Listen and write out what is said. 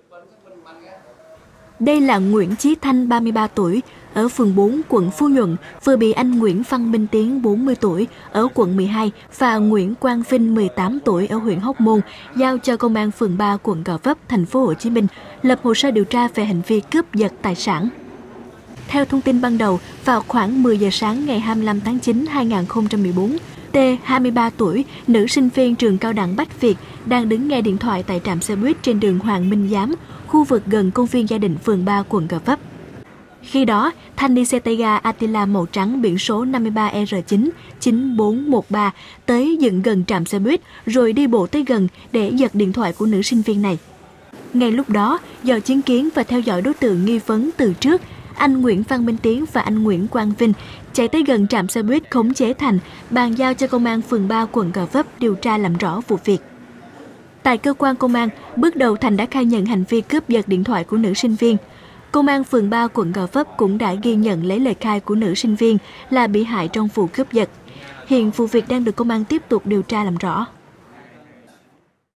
Đây là Nguyễn Chí Thanh, 33 tuổi, ở phường 4, quận Phú Nhuận, vừa bị anh Nguyễn Văn Minh Tiến, 40 tuổi, ở quận 12 và Nguyễn Quang Vinh, 18 tuổi, ở huyện Hóc Môn, giao cho Công an phường 3, quận Gò Vấp, thành phố Hồ Chí Minh, lập hồ sơ điều tra về hành vi cướp giật tài sản. Theo thông tin ban đầu, vào khoảng 10 giờ sáng ngày 25 tháng 9 2014, T, 23 tuổi, nữ sinh viên trường cao đẳng Bách Việt, đang đứng nghe điện thoại tại trạm xe buýt trên đường Hoàng Minh Giám, khu vực gần công viên Gia Định, phường 3, quận Gò Vấp. Khi đó, Thanh đi xe tay ga Attila màu trắng biển số 53R9 9413 tới dựng gần trạm xe buýt rồi đi bộ tới gần để giật điện thoại của nữ sinh viên này. Ngay lúc đó, do chứng kiến và theo dõi đối tượng nghi vấn từ trước, anh Nguyễn Văn Minh Tiến và anh Nguyễn Quang Vinh chạy tới gần trạm xe buýt khống chế Thành, bàn giao cho Công an phường 3, quận Gò Vấp điều tra làm rõ vụ việc. Tại cơ quan công an, bước đầu Thành đã khai nhận hành vi cướp giật điện thoại của nữ sinh viên. Công an phường 3, quận Gò Vấp cũng đã ghi nhận lấy lời khai của nữ sinh viên là bị hại trong vụ cướp giật. Hiện vụ việc đang được công an tiếp tục điều tra làm rõ.